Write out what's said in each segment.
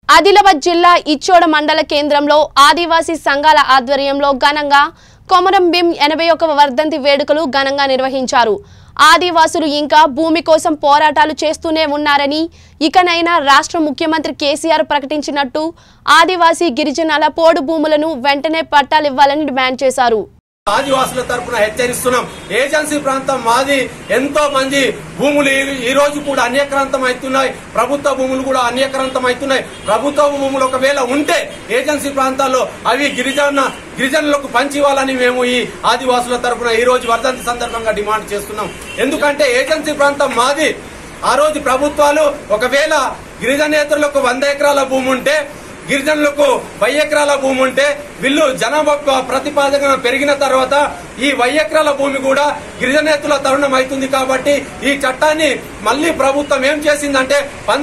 ఆదిలాబాద్ జిల్లా ఇచ్చోడ మండల కేంద్రంలో ఆదివాసీ సంఘాల ఆధ్వర్యంలో ఘనంగా కొమరం భీం 81వ వర్ధంతి వేడుకలు ఘనంగా నిర్వహించారు. ఆదివాసులు ఇంకా భూమి కోసం పోరాటాలు చేస్తూనే ఉన్నారని, ఇకనైనా రాష్ట్ర ముఖ్యమంత్రి కేసీఆర్ ప్రకటించినట్టు ఆదివాసీ గిరిజనుల పోడు భూములను వెంటనే పట్టాలివ్వాలని డిమాండ్ చేశారు. ఆదివాసుల తరపున హెచ్చరిస్తున్నాం. ఏజెన్సీ ప్రాంతం మాది. ఎంతో మంది భూములు ఈ రోజు కూడా అన్యక్రాంతం అవుతున్నాయి. ప్రభుత్వ భూములు కూడా అన్యక్రాంతం అవుతున్నాయి. ప్రభుత్వ భూములు ఒకవేళ ఉంటే ఏజెన్సీ ప్రాంతాల్లో అవి గిరిజనులకు పంచివ్వాలని మేము ఈ ఆదివాసుల తరపున ఈ రోజు వర్ధంతి సందర్భంగా డిమాండ్ చేస్తున్నాం. ఎందుకంటే ఏజెన్సీ ప్రాంతం మాది. ఆ రోజు ప్రభుత్వాలు ఒకవేళ గిరిజనేతరులకు 100 ఎకరాల భూమి ఉంటే, గిరిజనులకు 1000 ఎకరాల భూమి ఉంటే, వీళ్ళు జనాభా ప్రతిపాదన పెరిగిన తర్వాత ఈ 1000 ఎకరాల భూమి కూడా గిరిజనేతుల తరుణం అవుతుంది. కాబట్టి ఈ చట్టాన్ని మళ్లీ ప్రభుత్వం ఏం చేసిందంటే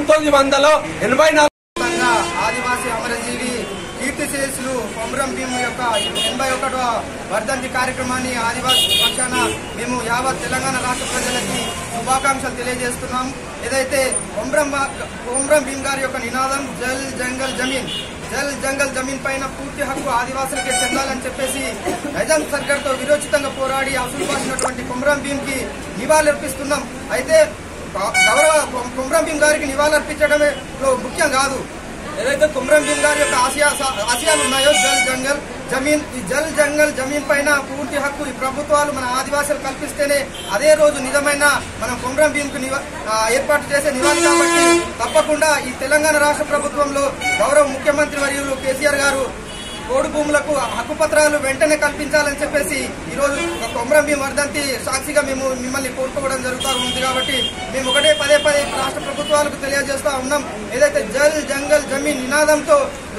1984 ఆదివాసీ అమరజీవి కీర్తిశేషులు కొమరం భీం యొక్క 81వ వర్ధంతి కార్యక్రమాన్ని ఆదివాసీ పక్షాన మేము యావత్ తెలంగాణ రాష్ట్ర ప్రజలకి శుభాకాంక్షలు తెలియజేస్తున్నాం. ఏదైతే కొమరం భీం గారి యొక్క నినాదం జల్ జంగల్ జమీన్, జల్ జంగల్ జమీన్ పైన పూర్తి హక్కు ఆదివాసులకే చెందాలని చెప్పేసి నైజాం సర్కార్తో విరోచితంగా పోరాడి అసలు పాసినటువంటి కొమరం భీం కి నివాళులర్పిస్తున్నాం. అయితే గౌరవ కొమరం భీం గారికి నివాళులర్పించడమే ముఖ్యం కాదు. ఏదైతే కొమరం భీం గారి యొక్క ఆశయాలు ఉన్నాయో జల్ జంగల్ జమీన్, ఈ జల్ జంగల్ జమీన్ పైన పూర్తి హక్కు ఈ ప్రభుత్వాలు మన ఆదివాసులు కల్పిస్తేనే అదే రోజు నిజమైన మనం కొమరం భీం కు ఏర్పాటు చేసే నివాళి. కాబట్టి తప్పకుండా ఈ తెలంగాణ రాష్ట్ర ప్రభుత్వంలో గౌరవ ముఖ్యమంత్రి వర్యులు కేసీఆర్ గారు పోడు భూములకు హక్కుపత్రాలు వెంటనే కల్పించాలని చెప్పేసి ఈ రోజు కొమరం భీం వర్ధంతి సాక్షిగా మేము మిమ్మల్ని కోరుకోవడం జరుగుతూ ఉంది. కాబట్టి మేము ఒకటే పదే రాష్ట్ర ప్రభుత్వాలకు తెలియజేస్తా ఉన్నాం. ఏదైతే జల్ జంగల్ జమీన్ నినాదంతో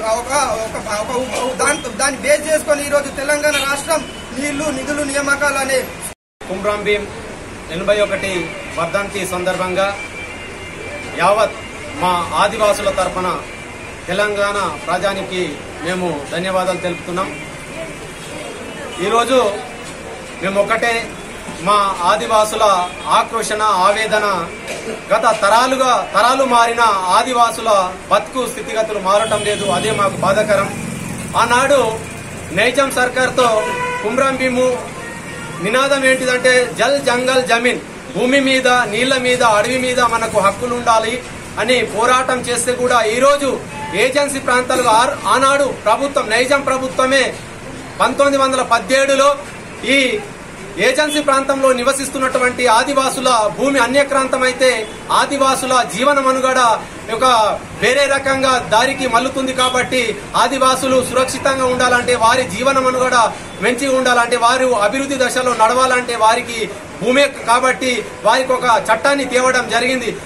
దాన్ని బేస్ చేసుకుని ఈ రోజు తెలంగాణ రాష్ట్రం నీళ్లు నిధులు నియామకాలు అనే కొమరం భీం 81 వర్ధంతి సందర్భంగా యావత్ మా ఆదివాసుల తరపున తెలంగాణ ప్రజానికి మేము ధన్యవాదాలు తెలుపుతున్నాం. ఈరోజు మేము మా ఆదివాసుల ఆక్రోషణ, ఆవేదన, గత తరాలు మారిన ఆదివాసుల బతుకు స్థితిగతులు మారటం లేదు. అదే మాకు బాధాకరం. ఆనాడు నైజాం సర్కార్తో కొమరం భీము నినాదం ఏంటిదంటే జల్ జంగల్ జమీన్, భూమి మీద, నీళ్ల మీద, అడవి మీద మనకు హక్కులు ఉండాలి అని పోరాటం చేస్తే కూడా ఈరోజు ఏజెన్సీ ప్రాంతాలుగా ఆనాడు ప్రభుత్వం, నైజాం ప్రభుత్వమే 1917లో ఈ ఏజెన్సీ ప్రాంతంలో నివసిస్తున్నటువంటి ఆదివాసుల భూమి అన్యక్రాంతం అయితే ఆదివాసుల జీవన మనుగడ ఒక వేరే రకంగా దారికి మల్లుతుంది. కాబట్టి ఆదివాసులు సురక్షితంగా ఉండాలంటే, వారి జీవన మనుగడ మంచిగా ఉండాలంటే, వారు అభివృద్ధి దశలో నడవాలంటే వారికి భూమే కాబట్టి వారికి ఒక చట్టాన్ని తేవడం జరిగింది.